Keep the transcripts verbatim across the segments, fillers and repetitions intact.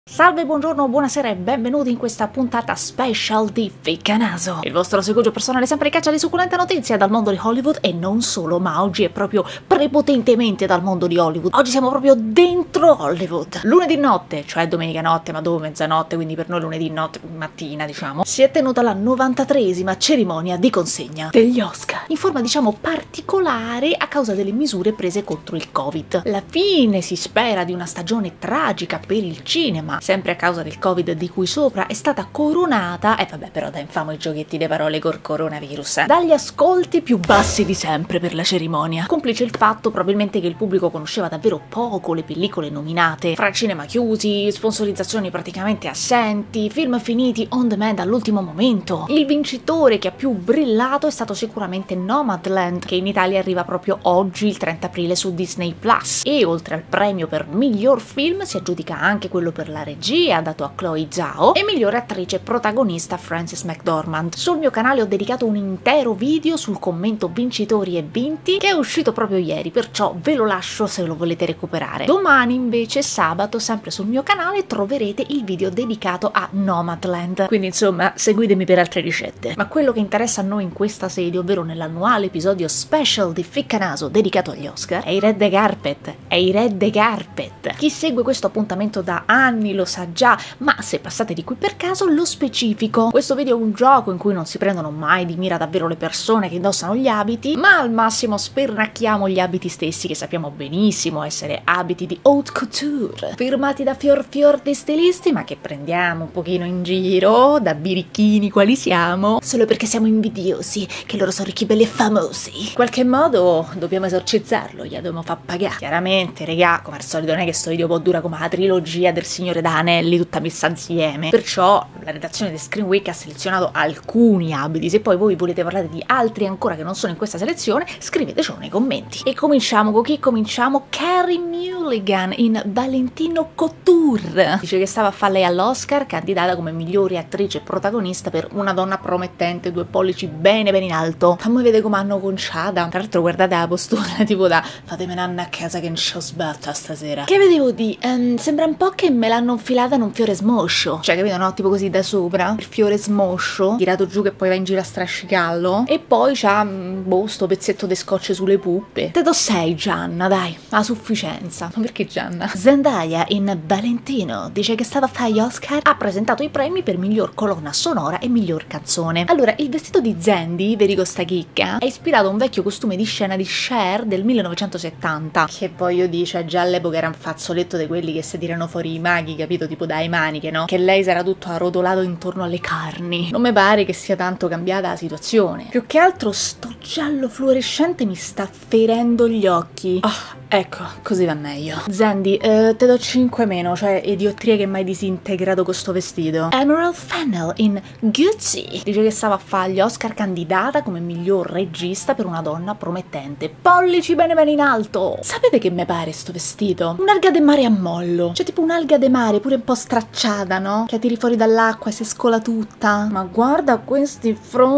Salve, buongiorno, buonasera e benvenuti in questa puntata special di Ficcanaso, il vostro seguito personale sempre in caccia di succulente notizie dal mondo di Hollywood e non solo, ma oggi è proprio prepotentemente dal mondo di Hollywood. Oggi siamo proprio dentro Hollywood. Lunedì notte, cioè domenica notte, ma dopo mezzanotte, quindi per noi lunedì notte, mattina diciamo, si è tenuta la novantatreesima cerimonia di consegna degli Oscar, in forma diciamo particolare a causa delle misure prese contro il Covid. La fine, si spera, di una stagione tragica per il cinema, sempre a causa del Covid di cui sopra, è stata coronata, e eh vabbè però da infamo i giochetti di parole col coronavirus, eh, dagli ascolti più bassi di sempre per la cerimonia, complice il fatto probabilmente che il pubblico conosceva davvero poco le pellicole nominate, fra cinema chiusi, sponsorizzazioni praticamente assenti, film finiti on demand all'ultimo momento. Il vincitore che ha più brillato è stato sicuramente Nomadland, che in Italia arriva proprio oggi, il trenta aprile, su Disney Plus, e oltre al premio per miglior film si aggiudica anche quello per la regia dato a Chloe Zhao e migliore attrice protagonista Frances McDormand. Sul mio canale ho dedicato un intero video sul commento vincitori e vinti che è uscito proprio ieri, perciò ve lo lascio se lo volete recuperare. Domani invece, sabato, sempre sul mio canale troverete il video dedicato a Nomadland, quindi insomma seguitemi per altre ricette. Ma quello che interessa a noi in questa sede, ovvero nell'annuale episodio special di Ficcanaso dedicato agli Oscar, è i Red Carpet, è i Red Carpet. Chi segue questo appuntamento da anni lo sa già, ma se passate di qui per caso lo specifico. Questo video è un gioco in cui non si prendono mai di mira davvero le persone che indossano gli abiti, ma al massimo spernacchiamo gli abiti stessi, che sappiamo benissimo essere abiti di haute couture, firmati da fior fior di stilisti, ma che prendiamo un pochino in giro, da birichini quali siamo, solo perché siamo invidiosi che loro sono ricchi, belli e famosi. In qualche modo dobbiamo esorcizzarlo, gli dobbiamo far pagare. Chiaramente, regà, come al solito non è che sto video può durare come la trilogia del Signore da Anelli tutta messa insieme, perciò la redazione di Screen Week ha selezionato alcuni abiti. Se poi voi volete parlare di altri ancora che non sono in questa selezione, scrivetecelo nei commenti. E cominciamo con chi? Cominciamo Carey Mulligan in Valentino Couture. Dice che stava a fare lei all'Oscar, candidata come migliore attrice protagonista per Una donna promettente, due pollici bene bene in alto. Fammi vedere come hanno conciata. Tra l'altro guardate la postura, tipo da fatemi nanna a casa che non c'ho sbatta stasera. Che vedevo di um, sembra un po' che me l'hanno infilata in un fiore smoscio, cioè capito, no? Tipo così da sopra, il fiore smoscio tirato giù che poi va in giro a strascicarlo, e poi c'ha boh sto pezzetto di scotch sulle puppe. Te do sei, Gianna, dai, a sufficienza. Ma perché Gianna? Zendaya in Valentino dice che stava a fare gli Oscar, ha presentato i premi per miglior colonna sonora e miglior canzone. Allora, il vestito di Zandy, vedi con sta chicca, è ispirato a un vecchio costume di scena di Cher del millenovecentosettanta, che voglio dire, cioè già all'epoca era un fazzoletto di quelli che si tirano fuori i maghi, capito, tipo dai maniche, no? Che lei sarà tutto arrotolato intorno alle carni. Non mi pare che sia tanto cambiata la situazione. Più che altro sto giallo fluorescente mi sta ferendo gli occhi. Oh, ecco, così va meglio. Zandy, eh, te do cinque meno, cioè idiottria che mai disintegrato con sto vestito. Emerald Fennell in Gucci dice che stava a fare gli Oscar candidata come miglior regista per Una donna promettente, pollici bene bene in alto. Sapete che me pare sto vestito? Un'alga de mare a mollo, cioè tipo un'alga de mare pure un po' stracciata, no? Che tiri fuori dall'acqua e si scola tutta. Ma guarda questi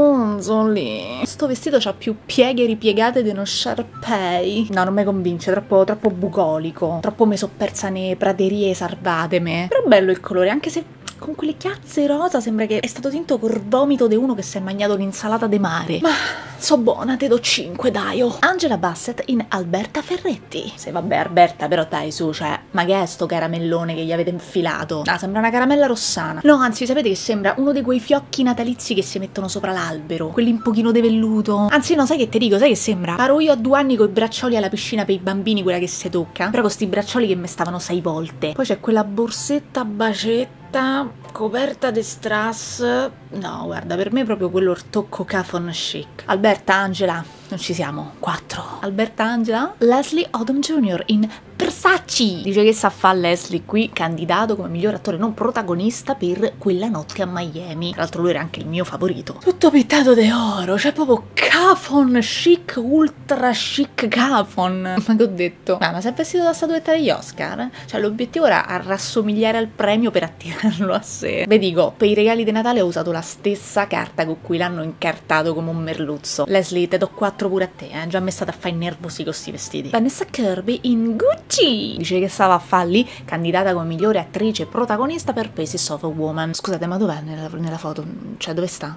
fronzoli. Sto vestito c'ha più pieghe ripiegate di uno Sharpei. No, non mi convince, troppo, troppo bucolico. Troppo me so persa nei praterie salvateme. Però bello il colore, anche se con quelle chiazze rosa sembra che è stato tinto col vomito di uno che si è mangiato l'insalata de mare. Ma so buona, te do cinque, dai. Oh. Angela Bassett in Alberta Ferretti. Se vabbè, Alberta, però dai su, cioè, ma che è sto caramellone che gli avete infilato? Ah, sembra una caramella rossana. No, anzi, sapete che sembra uno di quei fiocchi natalizi che si mettono sopra l'albero, quelli un pochino de velluto. Anzi no, sai che ti dico, sai che sembra? Paro io a due anni coi braccioli alla piscina per i bambini, quella che si tocca, però con sti braccioli che mi stavano sei volte. Poi c'è quella borsetta bacetta coperta di strass. No, guarda, per me proprio quello il tocco cafon chic. Alberta, Angela, non ci siamo. quattro. Alberta, Angela. Leslie Odom Junior in Versace dice che sa fa Leslie qui, candidato come miglior attore non protagonista per Quella notte a Miami. Tra l'altro lui era anche il mio favorito. Tutto pittato di oro, cioè proprio cafon chic, ultra chic cafon. Ma che ho detto? Ah, ma si è vestito da statuetta degli Oscar? Cioè l'obiettivo era a rassomigliare al premio per attirarlo a sé. Vi dico, per i regali di Natale ho usato la stessa carta con cui l'hanno incartato come un merluzzo. Leslie, te do quattro pure a te, eh? Già mi è stata a fare nervosi con sti vestiti. Vanessa Kirby in Gucci dice che stava a fare lì, candidata come migliore attrice protagonista per Faces of a Woman. Scusate, ma dov'è nella, nella foto? Cioè, dove sta?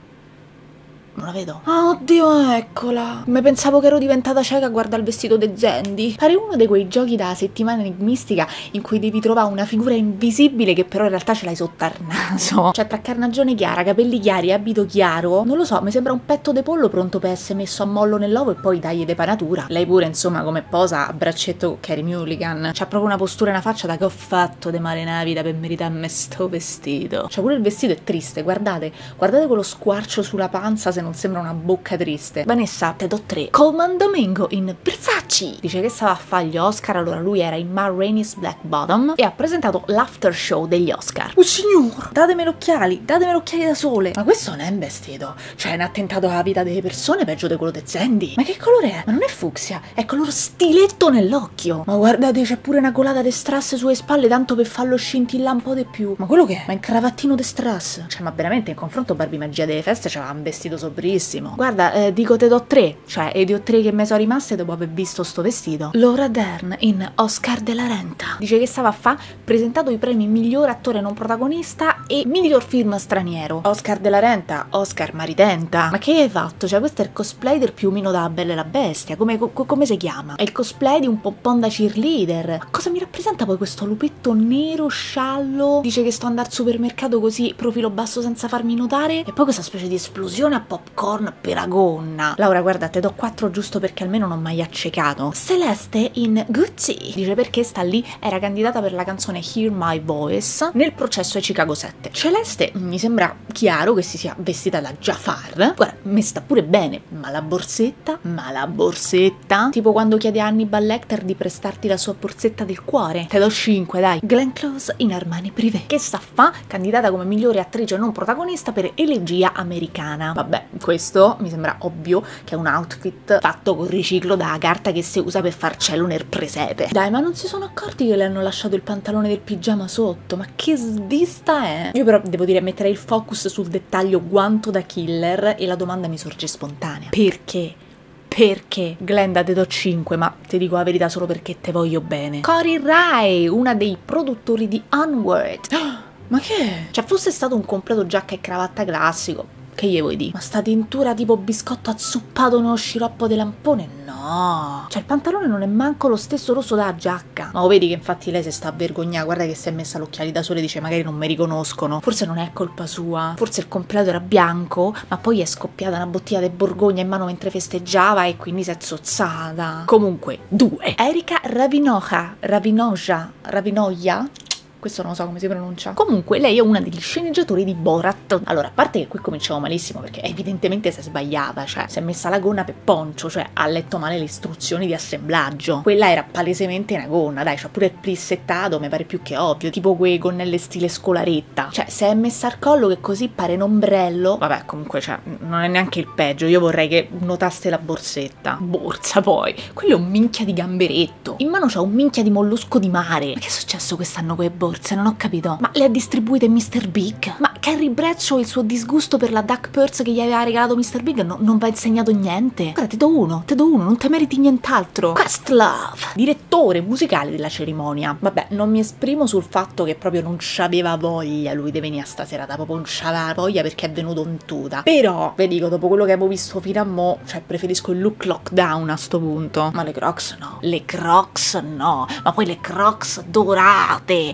Non la vedo. Ah, oddio, eccola. Mi pensavo che ero diventata cieca a guardare il vestito de Zandy. Pare uno di quei giochi da settimana enigmistica in cui devi trovare una figura invisibile che però in realtà ce l'hai sotto al naso. Cioè, tra carnagione chiara, capelli chiari e abito chiaro, non lo so, mi sembra un petto de pollo pronto per essere messo a mollo nell'uovo e poi tagli de panatura. Lei pure, insomma, come posa a braccetto con Carey Mulligan. C'ha proprio una postura e una faccia da che ho fatto de male nella vita per meritarmi sto vestito. Cioè, pure il vestito è triste, guardate. Guardate quello squarcio sulla panza, se non sembra una bocca triste. Vanessa, te do tre. Colman Domingo in Versace dice che stava a fare gli Oscar, allora lui era in Ma Rainey's Black Bottom e ha presentato l'after show degli Oscar. Oh signor, datemi gli occhiali, datemi gli occhiali da sole. Ma questo non è un vestito, cioè è un attentato alla vita delle persone peggio di quello di Zandy. Ma che colore è? Ma non è fucsia, è color stiletto nell'occhio. Ma guardate, c'è pure una colata di strass sulle spalle tanto per farlo scintillare un po' di più. Ma quello che è? Ma è un cravattino di strass. Cioè, ma veramente in confronto Barbie Magia delle Feste c'aveva un vestito sobrissimo. Guarda, eh, dico te do tre, cioè ed io tre che me sono rimaste dopo aver visto sto vestito. Laura Dern in Oscar de la Renta dice che stava a fa presentato i premi miglior attore non protagonista e miglior film straniero. Oscar de la Renta, Oscar maritenta. Ma che hai fatto? Cioè questo è il cosplay del piumino da Bella e la Bestia, come, co come si chiama? È il cosplay di un pompon da cheerleader. Ma cosa mi rappresenta poi questo lupetto nero sciallo? Dice che sto andando al supermercato così profilo basso senza farmi notare e poi questa specie di esplosione a popcorn per la gonna. Laura, guarda, te do quattro giusto perché almeno non mi hai accecato. Celeste in Gucci dice perché sta lì, era candidata per la canzone Hear My Voice nel processo ai Chicago sette. Celeste mi sembra chiaro che si sia vestita da Jafar. Guarda, mi sta pure bene, ma la borsetta? Ma la borsetta? Tipo quando chiede a Hannibal Lecter di prestarti la sua borsetta del cuore. Te do cinque, dai. Glenn Close in Armani Privé che sta fa, candidata come migliore attrice non protagonista per Elegia Americana. Vabbè, questo mi sembra ovvio che è un outfit fatto con riciclo da carta che si usa per far cielo nel presepe. Dai, ma non si sono accorti che le hanno lasciato il pantalone del pigiama sotto? Ma che svista è? Io però devo dire, metterei il focus sul dettaglio guanto da killer e la domanda mi sorge spontanea. Perché? Perché? Glenda, te do cinque, ma ti dico la verità solo perché te voglio bene. Cory Rai, una dei produttori di Onward. Ma che? Cioè, fosse stato un completo giacca e cravatta classico, che gli vuoi dire? Ma sta tintura tipo biscotto azzuppato nello sciroppo di lampone? No! Cioè il pantalone non è manco lo stesso rosso della giacca. Ma lo vedi che infatti lei si sta a vergognare, guarda che si è messa l'occhiali da sole e dice magari non mi riconoscono. Forse non è colpa sua, forse il completo era bianco, ma poi è scoppiata una bottiglia di Borgogna in mano mentre festeggiava e quindi si è zozzata. Comunque, due. Erika Ravinoja, Ravinoja, Ravinoja? Questo non so come si pronuncia. Comunque lei è una degli sceneggiatori di Borat. Allora, a parte che qui cominciamo malissimo perché evidentemente si è sbagliata, cioè si è messa la gonna per poncio, cioè ha letto male le istruzioni di assemblaggio. Quella era palesemente una gonna, dai, c'ha pure il plissettato, mi pare più che ovvio, tipo quei gonnelle stile scolaretta. Cioè, se è messa al collo che così pare un ombrello, vabbè, comunque, cioè, non è neanche il peggio. Io vorrei che notaste la borsetta. Borsa, poi. Quello è un minchia di gamberetto. In mano c'ha un minchia di mollusco di mare. Ma che è successo quest'anno con le borse? Non ho capito. Ma le ha distribuite mister Big? Ma Carrie Bradshaw, il suo disgusto per la duck purse che gli aveva regalato mister Big no, non va insegnato niente? Guarda, te do uno, te do uno, non te meriti nient'altro. Questlove, direttore musicale della cerimonia. Vabbè, non mi esprimo sul fatto che proprio non c'aveva voglia lui di venire a stasera, proprio non c'aveva voglia perché è venuto in tuta. Però, vi dico, dopo quello che avevo visto fino a mo', cioè preferisco il look lockdown a sto punto. Ma le Crocs no. Le Crocs no. Ma poi le Crocs dorate.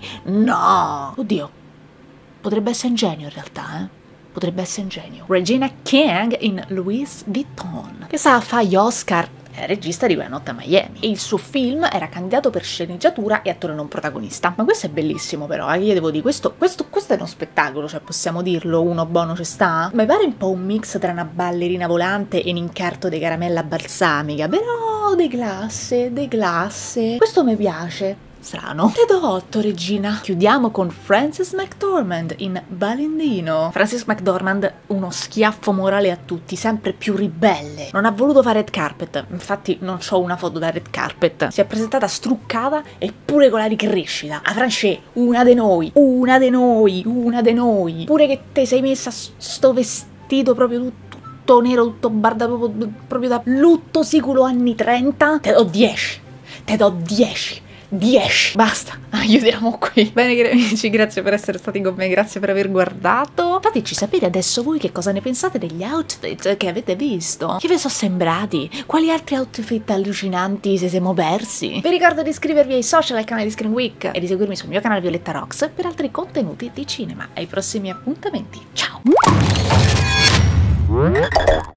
No! Oddio, potrebbe essere ingegno in realtà, eh? Potrebbe essere ingegno. Regina King in Louis Vuitton, che sa fa gli Oscar, è regista di Quella notte a Miami e il suo film era candidato per sceneggiatura e attore non protagonista. Ma questo è bellissimo però, eh? Io devo dire, questo, questo, questo è uno spettacolo, cioè possiamo dirlo, uno buono ci sta? Mi pare un po' un mix tra una ballerina volante e un incarto di caramella balsamica, però de classe, de classe. Questo mi piace. strano. Te do otto, regina. Chiudiamo con Frances McDormand in Balendino. Frances McDormand, uno schiaffo morale a tutti, sempre più ribelle. Non ha voluto fare red carpet, infatti non c'ho una foto da red carpet. Si è presentata struccata eppure con la ricrescita. A France, una de noi, una de noi, una de noi. Pure che te sei messa sto vestito proprio tutto tutto nero, tutto barda, proprio, proprio da lutto sicuro anni trenta. Te do dieci, te do dieci. dieci. Basta, chiudiamo qui. Bene cari amici, grazie per essere stati con me, grazie per aver guardato. Fateci sapere adesso voi che cosa ne pensate degli outfit che avete visto. Che vi sono sembrati? Quali altri outfit allucinanti se siamo persi? Vi ricordo di iscrivervi ai social, al canale di Screen Week e di seguirmi sul mio canale Violetta Rocks per altri contenuti di cinema. Ai prossimi appuntamenti, ciao!